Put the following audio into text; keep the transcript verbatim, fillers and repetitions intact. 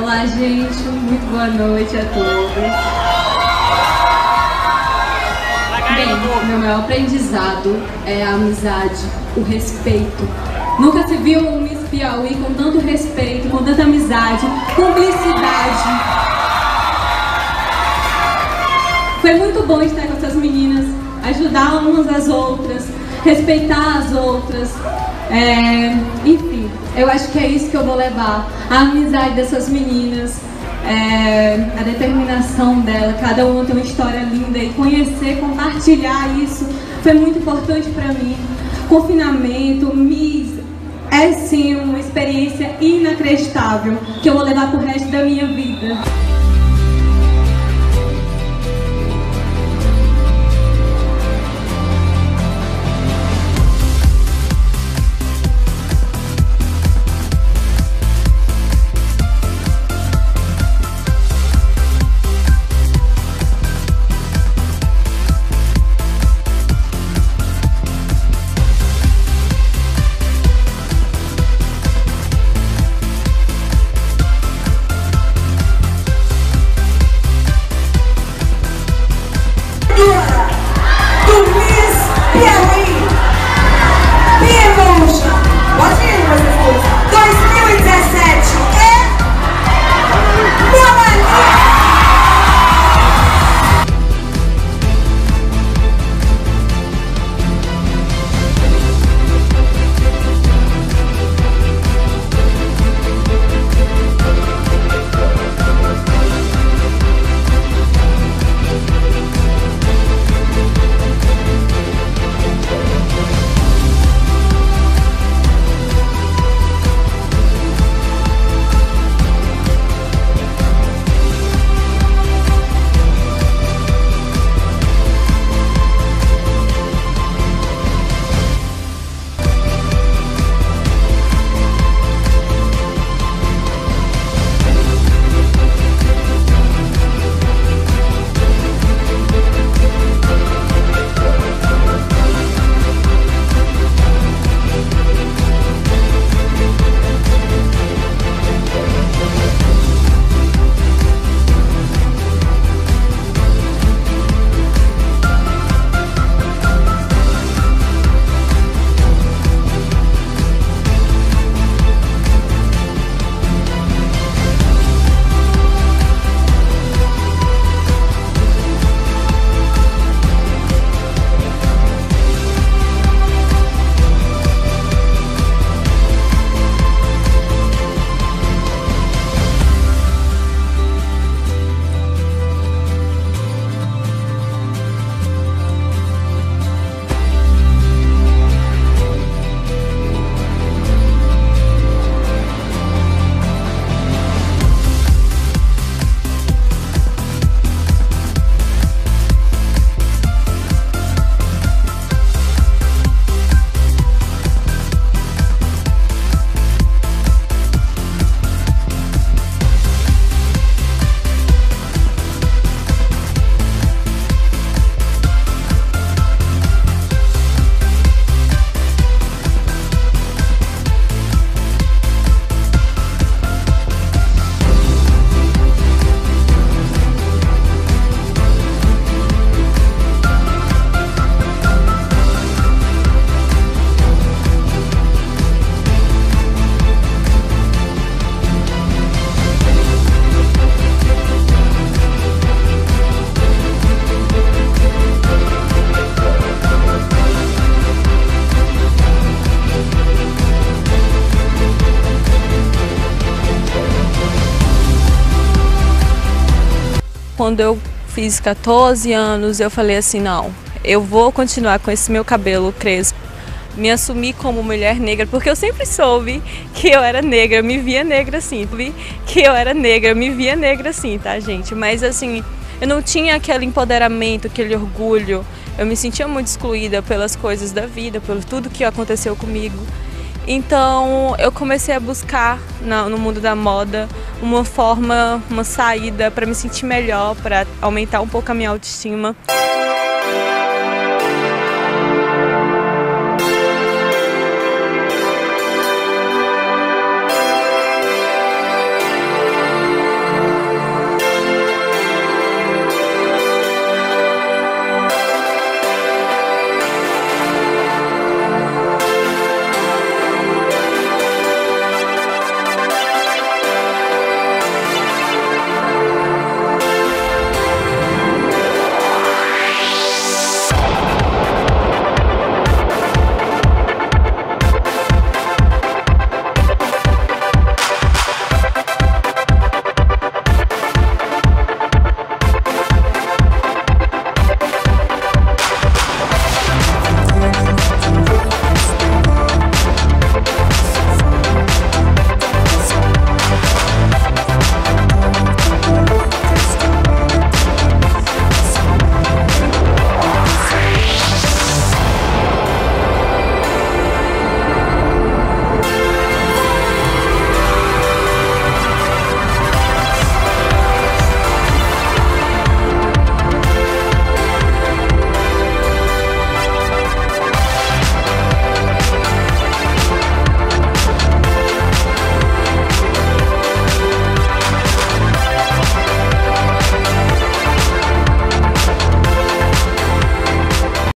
Olá, gente, muito boa noite a todos. Bem, meu maior aprendizado é a amizade, o respeito. Nunca se viu um Miss Piauí com tanto respeito, com tanta amizade, cumplicidade. Foi muito bom estar com essas meninas, ajudar umas às outras, respeitar as outras. É, enfim, eu acho que é isso que eu vou levar. A amizade dessas meninas, é, a determinação dela, cada uma tem uma história linda e conhecer, compartilhar isso foi muito importante para mim. Confinamento, Miss, é sim uma experiência inacreditável que eu vou levar pro resto da minha vida. Quando eu fiz quatorze anos, eu falei assim, não, eu vou continuar com esse meu cabelo crespo, me assumir como mulher negra, porque eu sempre soube que eu era negra, eu me via negra assim, que eu era negra, eu me via negra assim, tá, gente? Mas assim, eu não tinha aquele empoderamento, aquele orgulho, eu me sentia muito excluída pelas coisas da vida, por tudo que aconteceu comigo. Então eu comecei a buscar no mundo da moda uma forma, uma saída para me sentir melhor, para aumentar um pouco a minha autoestima.